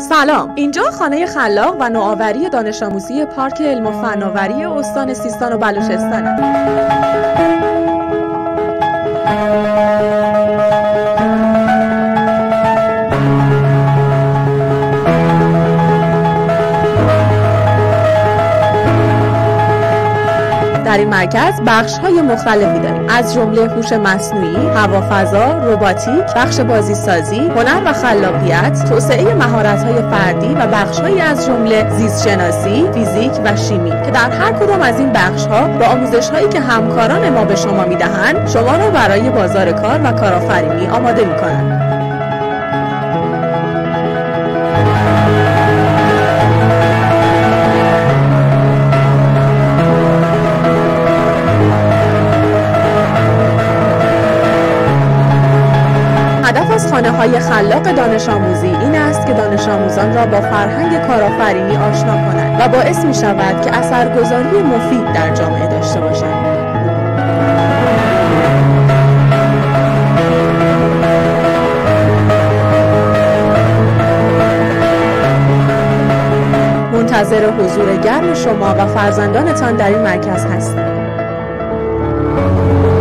سلام، اینجا خانه خلاق و نوآوری دانش آموزی پارک علم و فناوری استان سیستان و بلوچستانه. در این مرکز بخش‌های مختلفی داریم، از جمله هوش مصنوعی، هوافضا، رباتیک، بخش بازیسازی، هنر و خلاقیت، توسعه مهارت‌های فردی و بخش‌هایی از جمله زیست‌شناسی، فیزیک و شیمی که در هر کدام از این بخش‌ها با آموزش‌هایی که همکاران ما به شما می‌دهند، شما را برای بازار کار و کارآفرینی آماده می‌کنند. هدف از خانه‌های خلاق دانش آموزی این است که دانش آموزان را با فرهنگ کارآفرینی آشنا کنند و باعث می شود که اثرگذاری مفید در جامعه داشته باشند. منتظر حضور گرم شما و فرزندانتان در این مرکز هستیم.